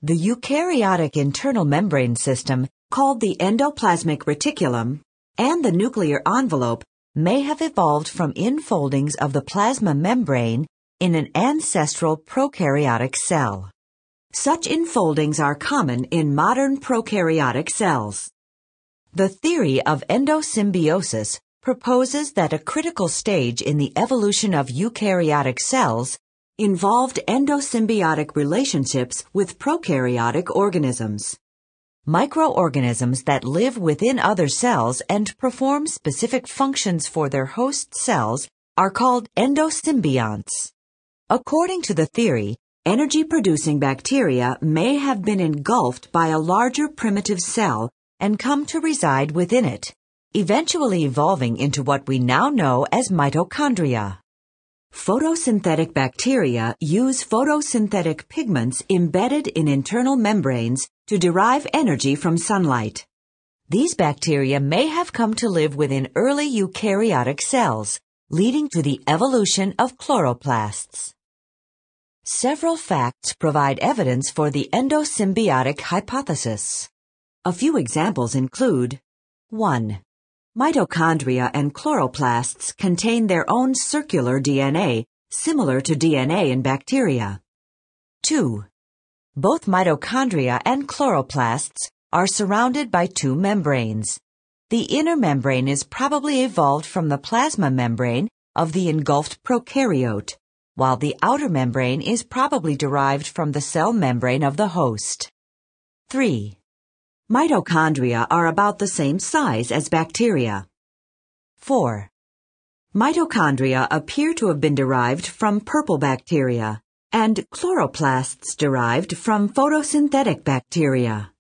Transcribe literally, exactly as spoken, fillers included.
The eukaryotic internal membrane system, called the endoplasmic reticulum, and the nuclear envelope may have evolved from infoldings of the plasma membrane in an ancestral prokaryotic cell. Such infoldings are common in modern prokaryotic cells. The theory of endosymbiosis proposes that a critical stage in the evolution of eukaryotic cells involved endosymbiotic relationships with prokaryotic organisms. Microorganisms that live within other cells and perform specific functions for their host cells are called endosymbionts. According to the theory, energy-producing bacteria may have been engulfed by a larger primitive cell and come to reside within it, eventually evolving into what we now know as mitochondria. Photosynthetic bacteria use photosynthetic pigments embedded in internal membranes to derive energy from sunlight. These bacteria may have come to live within early eukaryotic cells, leading to the evolution of chloroplasts. Several facts provide evidence for the endosymbiotic hypothesis. A few examples include: one. Mitochondria and chloroplasts contain their own circular D N A, similar to D N A in bacteria. two. Both mitochondria and chloroplasts are surrounded by two membranes. The inner membrane is probably evolved from the plasma membrane of the engulfed prokaryote, while the outer membrane is probably derived from the cell membrane of the host. three. Mitochondria are about the same size as bacteria. four. Mitochondria appear to have been derived from purple bacteria, and chloroplasts derived from photosynthetic bacteria.